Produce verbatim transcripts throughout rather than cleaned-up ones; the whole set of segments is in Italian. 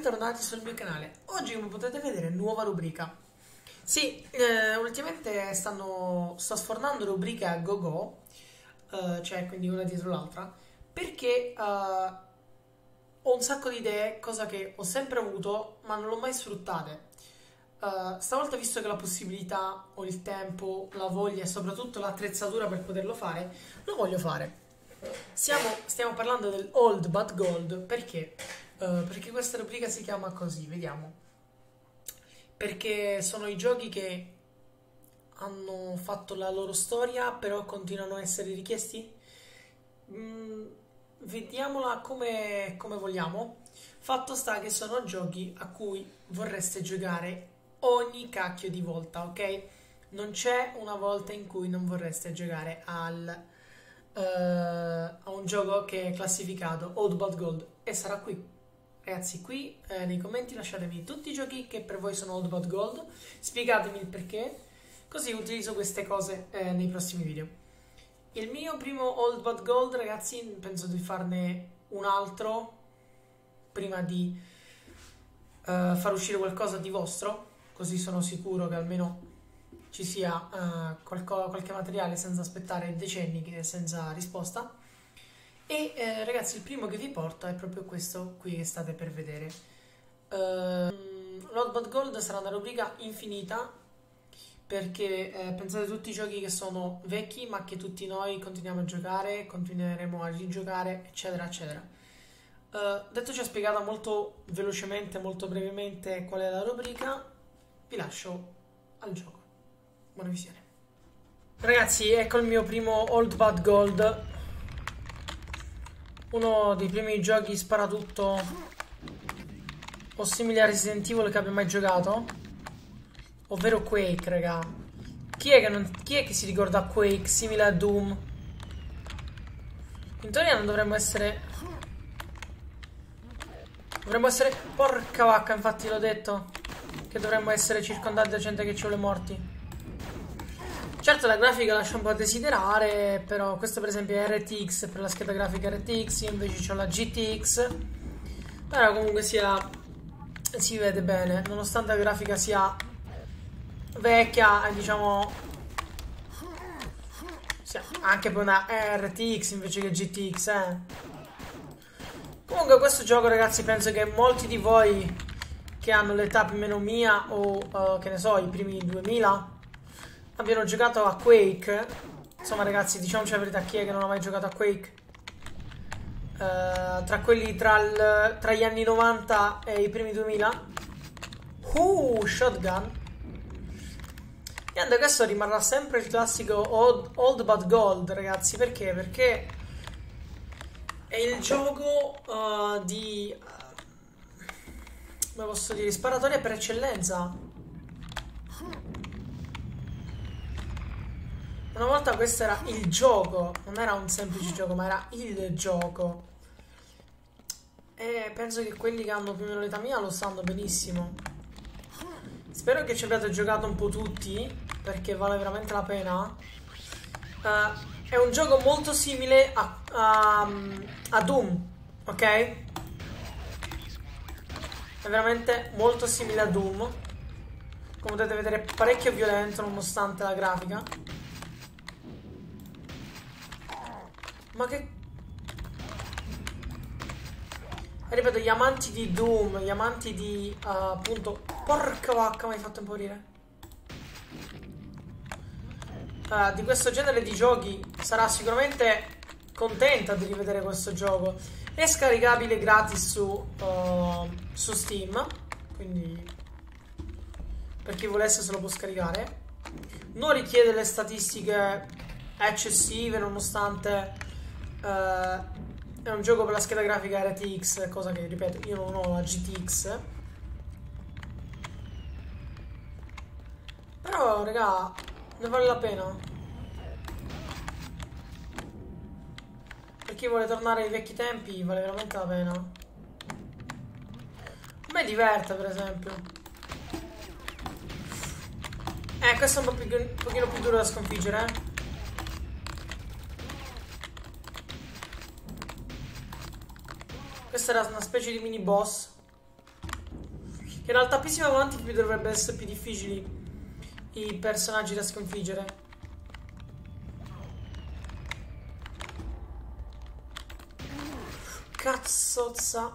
bentornati sul mio canale. Oggi, come potete vedere, nuova rubrica. Sì, eh, ultimamente stanno, sto sfornando rubriche a go-go, eh, cioè quindi una dietro l'altra, perché eh, ho un sacco di idee, cosa che ho sempre avuto, ma non l'ho mai sfruttate. Uh, stavolta, visto che la possibilità, ho il tempo, la voglia e soprattutto l'attrezzatura per poterlo fare, lo voglio fare. Siamo, stiamo parlando del Old But Gold, perché? Uh, perché questa rubrica si chiama così, vediamo. Perché sono i giochi che hanno fatto la loro storia, però continuano a essere richiesti? Mm, vediamola come, come vogliamo. Fatto sta che sono giochi a cui vorreste giocare ogni cacchio di volta, ok? Non c'è una volta in cui non vorreste giocare al, uh, a un gioco che è classificato Old But Gold, e sarà qui. Ragazzi, qui eh, nei commenti lasciatemi tutti i giochi che per voi sono Old But Gold, spiegatemi il perché, così utilizzo queste cose eh, nei prossimi video. Il mio primo Old But Gold, ragazzi, penso di farne un altro prima di uh, far uscire qualcosa di vostro, così sono sicuro che almeno ci sia uh, qualco, qualche materiale senza aspettare decenni, che, senza risposta. E eh, ragazzi, il primo che vi porto è proprio questo qui che state per vedere. uh, Old But Gold sarà una rubrica infinita, perché eh, pensate a tutti i giochi che sono vecchi ma che tutti noi continuiamo a giocare, continueremo a rigiocare, eccetera eccetera. Uh, detto ciò, spiegata molto velocemente, molto brevemente qual è la rubrica, vi lascio al gioco. Buona visione. Ragazzi, ecco il mio primo Old But Gold, uno dei primi giochi sparatutto o simili a Resident Evil che abbia mai giocato, ovvero Quake, raga. Chi è che, non, chi è che si ricorda Quake simile a Doom? In teoria non dovremmo essere... Dovremmo essere... Porca vacca, infatti l'ho detto, che dovremmo essere circondati da gente che ci vuole morti. Certo, la grafica lascia un po' a desiderare, però questo per esempio è R T X, per la scheda grafica R T X, io invece ho la G T X. Però comunque sia... si vede bene, nonostante la grafica sia vecchia e diciamo... sia anche per una R T X invece che G T X, eh. Comunque questo gioco, ragazzi, penso che molti di voi che hanno l'età più o meno mia o uh, che ne so, i primi duemila abbiano giocato a Quake. Insomma, ragazzi, diciamoci la verità, chi è che non ha mai giocato a Quake? Uh, tra quelli tra, il, tra gli anni novanta e i primi duemila. Uh, shotgun. Niente, questo rimarrà sempre il classico Old, old But Gold, ragazzi. Perché? Perché è il gioco uh, di... Uh, come posso dire? Sparatoria per eccellenza. Una volta questo era il gioco, non era un semplice gioco, ma era il gioco. E penso che quelli che hanno più o meno l'età mia lo sanno benissimo. Spero che ci abbiate giocato un po' tutti, perché vale veramente la pena. Uh, è un gioco molto simile a, a, a Doom, ok? È veramente molto simile a Doom. Come potete vedere, parecchio violento nonostante la grafica. Ma che... E ripeto, gli amanti di Doom, gli amanti di... Uh, appunto... Porca vacca, mi hai fatto impaurire. Uh, di questo genere di giochi sarà sicuramente contenta di rivedere questo gioco. È scaricabile gratis su, uh, su Steam, quindi per chi volesse se lo può scaricare. Non richiede le statistiche eccessive, nonostante... Uh, è un gioco per la scheda grafica R T X, cosa che, ripeto, io non ho la G T X. Però, raga, ne vale la pena. Per chi vuole tornare ai vecchi tempi, vale veramente la pena. A me diverte, per esempio. Eh, questo è un, po più, un pochino più duro da sconfiggere, eh. Questa era una specie di mini boss. In realtà più si va avanti più dovrebbero essere più difficili i personaggi da sconfiggere. Cazzozza.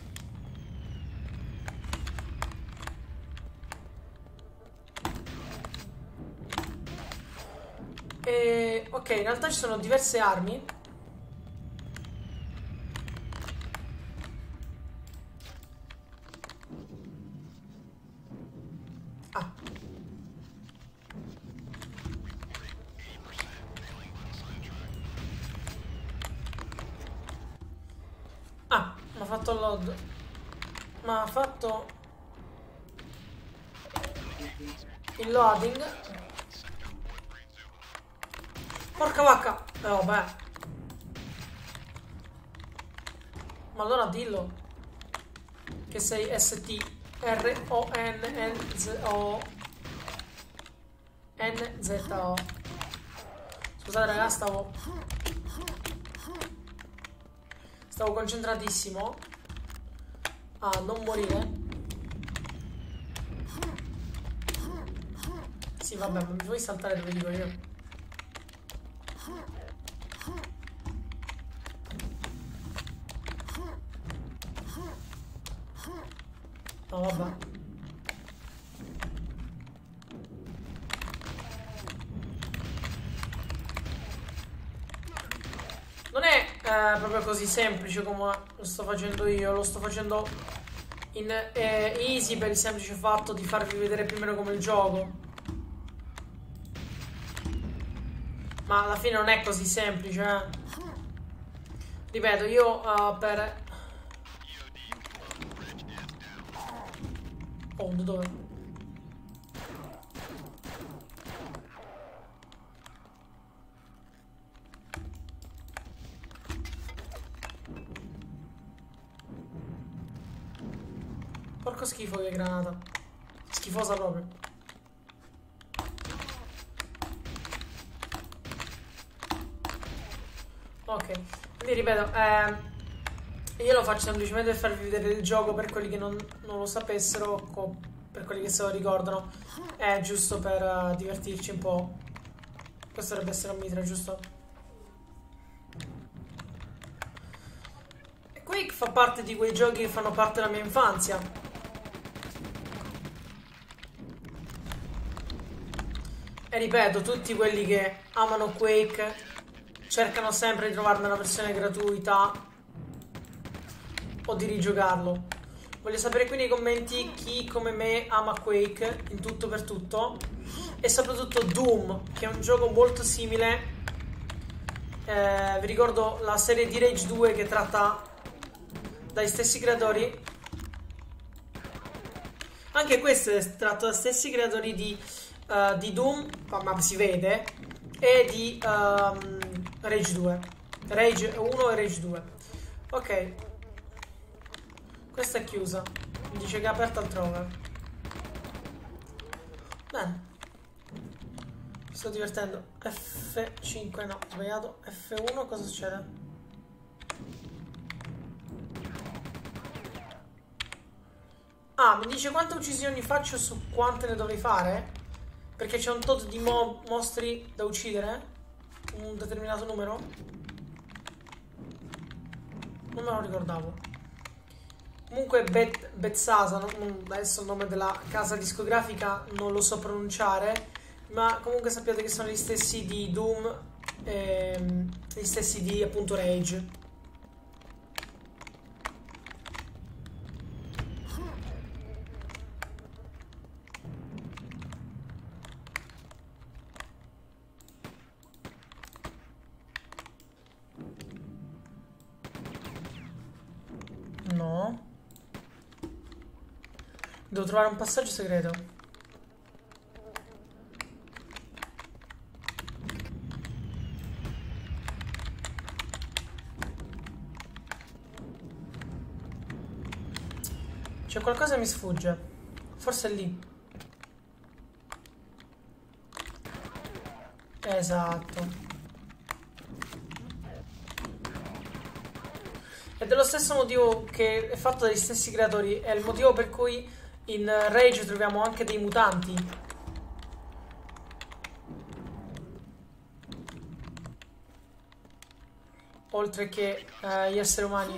E, ok, in realtà ci sono diverse armi. Ah. Ah, mi ha fatto il load. Ma ha fatto il loading. Porca vacca. Eh vabbè. Ma allora dillo che sei S T R O N N Z O N Z O. Scusate ragazzi, stavo Stavo concentratissimo a non morire. Sì vabbè, ma mi vuoi saltare dove dico io? No vabbè. Non è eh, proprio così semplice come lo sto facendo io. Lo sto facendo in eh, easy per il semplice fatto di farvi vedere più o meno come il gioco. Ma alla fine non è così semplice, eh. Ripeto, io uh, per... Oh, dove? Porco schifo che granata. Schifosa proprio. Ok, quindi ripeto, eh, io lo faccio semplicemente per farvi vedere il gioco per quelli che non, non lo sapessero, o per quelli che se lo ricordano. È giusto per uh, divertirci un po'. Questo dovrebbe essere un mitra, giusto? E Quake fa parte di quei giochi che fanno parte della mia infanzia. E ripeto, tutti quelli che amano Quake cercano sempre di trovarne una versione gratuita o di rigiocarlo. Voglio sapere qui nei commenti chi come me ama Quake in tutto per tutto, e soprattutto Doom, che è un gioco molto simile. Eh, vi ricordo la serie di Rage due che tratta dai stessi creatori. Anche questo è tratto dai stessi creatori di, uh, di Doom, ma si vede, e di um, Rage due. Rage uno e Rage due. Ok. Questa è chiusa. Mi dice che è aperta altrove. Bene. Mi sto divertendo. F cinque, no, ho sbagliato. F uno, cosa succede? Ah, mi dice quante uccisioni faccio su quante ne dovrei fare? Perché c'è un tot di mo mostri da uccidere? Un determinato numero? Non me lo ricordavo. Comunque Bet Bethesda, non, adesso il nome della casa discografica non lo so pronunciare, ma comunque sappiate che sono gli stessi di Doom e gli stessi di appunto Rage. No. Devo trovare un passaggio segreto. C'è qualcosa che mi sfugge. Forse è lì. Esatto. Ed è lo stesso motivo che è fatto dagli stessi creatori. È il motivo per cui In Rage troviamo anche dei mutanti. Oltre che uh, gli esseri umani.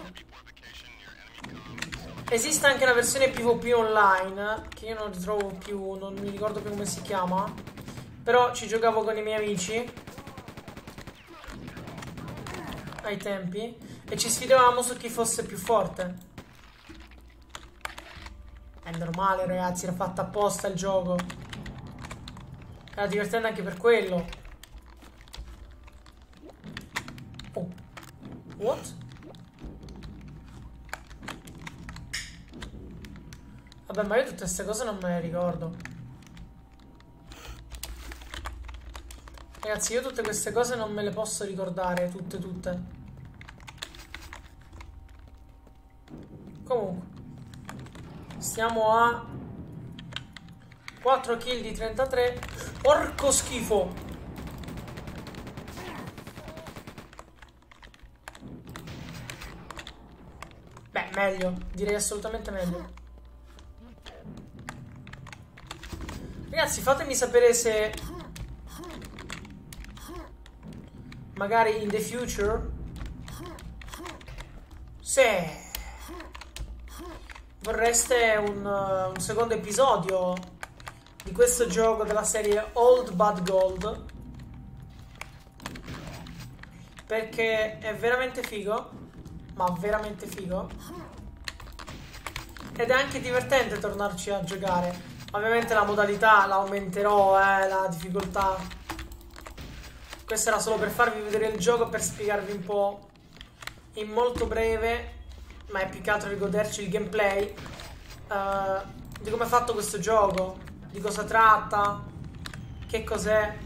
Esiste anche una versione PvP online che io non ritrovo più, non mi ricordo più come si chiama. Però ci giocavo con i miei amici ai tempi e ci sfidavamo su chi fosse più forte. È normale, ragazzi, era fatta apposta il gioco. Era divertente anche per quello. Oh. What? Vabbè, ma io tutte queste cose non me le ricordo. Ragazzi, io tutte queste cose non me le posso ricordare, tutte, tutte. Comunque. Stiamo a quattro kill di trentatré. Porco schifo. Beh, meglio. Direi assolutamente meglio. Ragazzi, fatemi sapere se magari in the future se vorreste un, uh, un secondo episodio di questo gioco della serie Old Bad Gold, perché è veramente figo, ma veramente figo, ed è anche divertente tornarci a giocare. Ovviamente la modalità la aumenterò, eh, la difficoltà. Questo era solo per farvi vedere il gioco, per spiegarvi un po' in molto breve, ma è più che altro di goderci il gameplay, uh, di come è fatto questo gioco, di cosa tratta, che cos'è.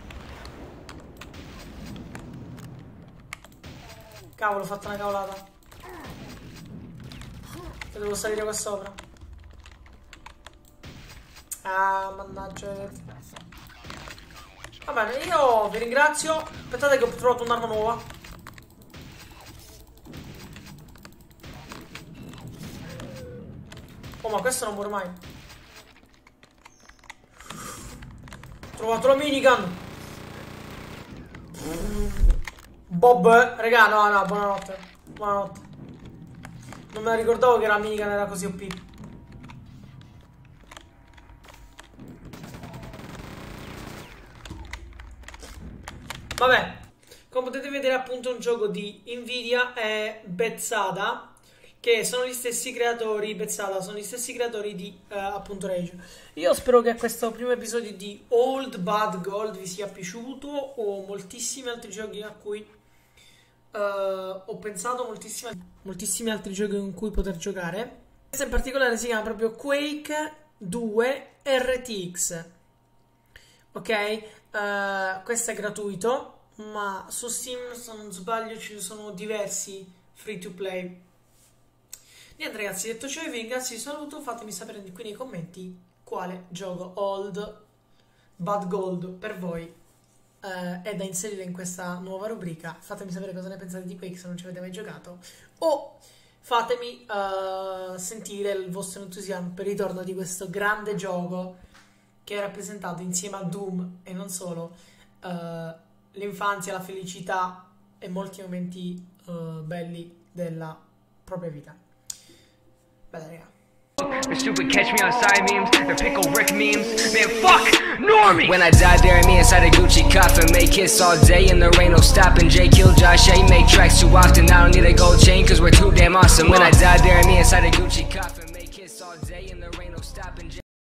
Cavolo, ho fatto una cavolata. E devo salire qua sopra. Ah, mannaggia. Va bene, io vi ringrazio. Aspettate che ho trovato un'arma nuova. Oh, ma questo non muore mai. Ho trovato la minigun. Bob, raga, no, no, buonanotte. Buonanotte. Non me la ricordavo che la minigun era così O P. Vabbè, come potete vedere, appunto, è un gioco di Nvidia e Bethesda, che sono gli stessi creatori, Bethesda, sono gli stessi creatori di, uh, appunto, Rage. Io spero che questo primo episodio di Old Bad Gold vi sia piaciuto. Ho moltissimi altri giochi a cui uh, ho pensato, moltissimi, moltissimi altri giochi in cui poter giocare. Questo in particolare si chiama proprio Quake due R T X. Ok? Uh, questo è gratuito, ma su Steam, se non sbaglio, ci sono diversi free to play. Niente, ragazzi, detto ciò, io vi ringrazio, vi saluto. Fatemi sapere qui nei commenti quale gioco Old Bad Gold per voi uh, è da inserire in questa nuova rubrica. Fatemi sapere cosa ne pensate di Quake se non ci avete mai giocato, o fatemi uh, sentire il vostro entusiasmo per il ritorno di questo grande gioco che è rappresentato insieme a Doom e non solo, uh, l'infanzia, la felicità e molti momenti uh, belli della propria vita. Bella, raga. They're stupid catch me outside memes, they're pickle Rick memes, man fuck Normie! When I die bury me inside a Gucci coffin, make hits all day and there ain't no stopping. Jay kill Josh A, make tracks too often, I don't need a gold chain cause we're too damn awesome. When I die bury me inside a Gucci coffin.